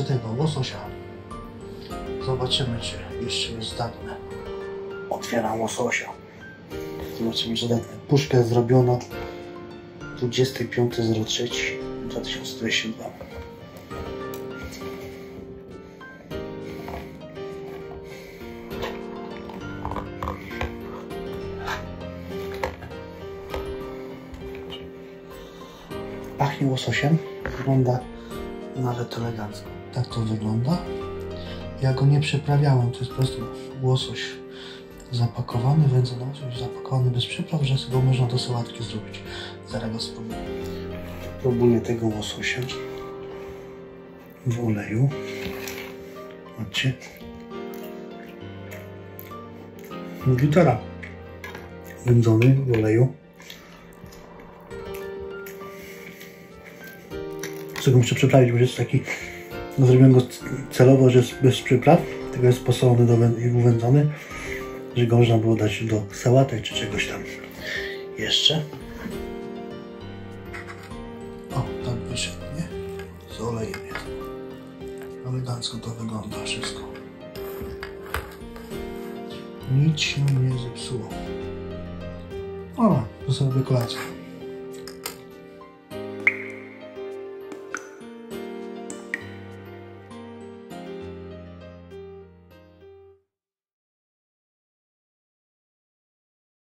tego łososia. Zobaczymy, czy jeszcze jest zdatne. Otwieram łososia. Zobaczymy, że zdatne. Puszka jest zrobiona 25.03.2022. Pachnie łososiem. Wygląda nawet elegancko. Tak to wygląda. Ja go nie przyprawiałem. To jest po prostu łosoś zapakowany, wędzony łosoś zapakowany bez przypraw, że go można do sałatki zrobić. Zaraz go spróbuję. Próbuję tego łososia w oleju. Patrzcie. Gitara. Wędzony w oleju. Co go muszę przyprawić, bo jest taki, no zrobiłem go celowo, że jest bez przypraw, tego jest posolony i uwędzony, że go można było dać do sałatek czy czegoś tam jeszcze. O, tak wyszedł, nie? Z olejem jest. Elegancko to wygląda wszystko. Nic się nie zepsuło. O, to sobie kolację.